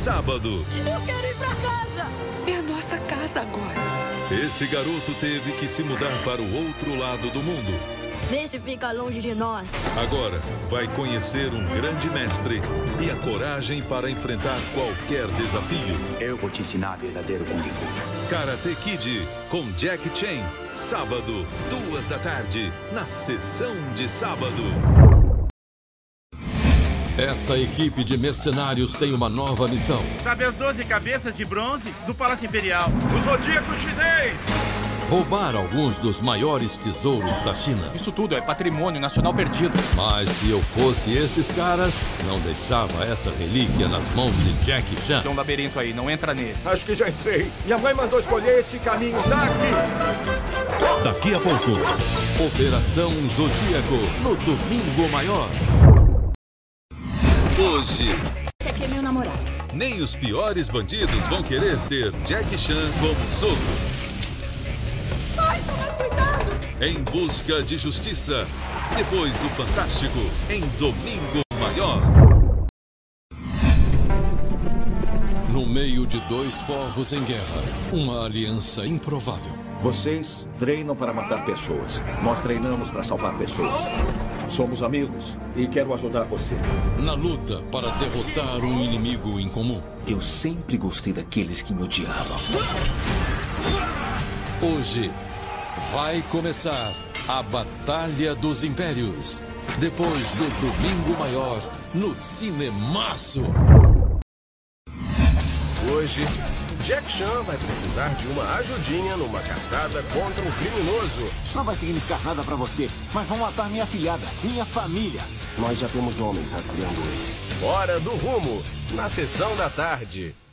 sábado. Eu quero ir pra casa. É a nossa casa agora. Esse garoto teve que se mudar para o outro lado do mundo. Vê se fica longe de nós. Agora vai conhecer um grande mestre e a coragem para enfrentar qualquer desafio. Eu vou te ensinar verdadeiro Kung Fu. Karate Kid com Jack Chan. Sábado, 14h, na sessão de sábado. Essa equipe de mercenários tem uma nova missão. Sabe as 12 cabeças de bronze do Palácio Imperial? O Zodíaco Chinês! Roubar alguns dos maiores tesouros da China. Isso tudo é patrimônio nacional perdido. Mas se eu fosse esses caras, não deixava essa relíquia nas mãos de Jack Chan. Tem um labirinto aí, não entra nele. Acho que já entrei. Minha mãe mandou escolher esse caminho daqui. Daqui a pouco, Operação Zodíaco, no Domingo Maior. Hoje, Esse aqui é meu namorado. nem os piores bandidos vão querer ter Jack Chan como sogro. Ai, toma cuidado. Em busca de justiça, depois do Fantástico, em Domingo Maior. No meio de dois povos em guerra, uma aliança improvável. Vocês treinam para matar pessoas. Nós treinamos para salvar pessoas. Somos amigos e quero ajudar você. Na luta para derrotar um inimigo em comum. Eu sempre gostei daqueles que me odiavam. Hoje vai começar a Batalha dos Impérios. Depois do Domingo Maior, no Cinemaço. Hoje, Jack Chan vai precisar de uma ajudinha numa caçada contra um criminoso. Não vai significar nada pra você, mas vão matar minha filhada, minha família. Nós já temos homens rastreando eles. Hora do Rumo, na sessão da tarde.